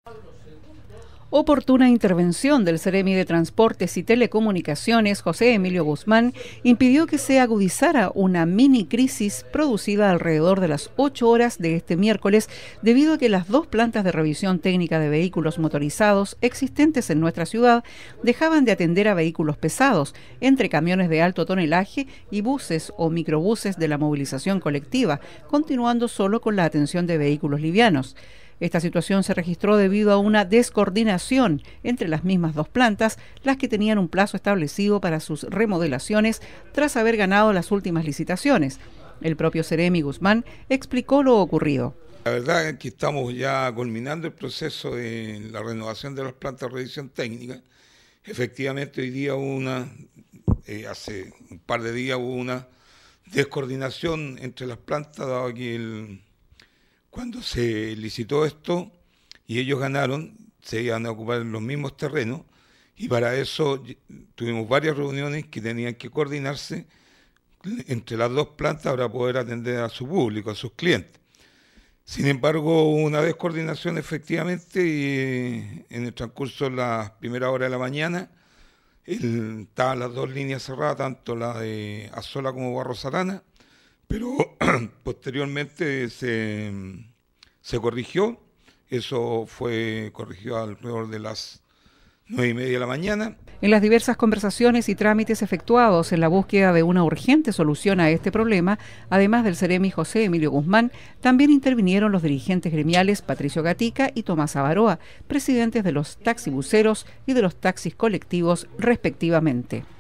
Oportuna intervención del Seremi de Transportes y Telecomunicaciones, José Emilio Guzmán, impidió que se agudizara una mini crisis producida alrededor de las 8 horas de este miércoles, debido a que las dos plantas de revisión técnica de vehículos motorizados existentes en nuestra ciudad dejaban de atender a vehículos pesados, entre camiones de alto tonelaje y buses o microbuses de la movilización colectiva, continuando solo con la atención de vehículos livianos. Esta situación se registró debido a una descoordinación entre las mismas dos plantas, las que tenían un plazo establecido para sus remodelaciones tras haber ganado las últimas licitaciones. El propio Seremi Guzmán explicó lo ocurrido. La verdad es que estamos ya culminando el proceso de la renovación de las plantas de revisión técnica. Efectivamente, hoy día hace un par de días hubo una descoordinación entre las plantas, dado que cuando se licitó esto y ellos ganaron, se iban a ocupar los mismos terrenos, y para eso tuvimos varias reuniones que tenían que coordinarse entre las dos plantas para poder atender a su público, a sus clientes. Sin embargo, hubo una descoordinación efectivamente, y en el transcurso de las primeras horas de la mañana estaban las dos líneas cerradas, tanto la de Azola como Barros Arana, pero posteriormente se corrigió. Eso fue corregido alrededor de las 9:30 de la mañana. En las diversas conversaciones y trámites efectuados en la búsqueda de una urgente solución a este problema, además del Seremi José Emilio Guzmán, también intervinieron los dirigentes gremiales Patricio Gatica y Tomás Avaroa, presidentes de los taxibuseros y de los taxis colectivos respectivamente.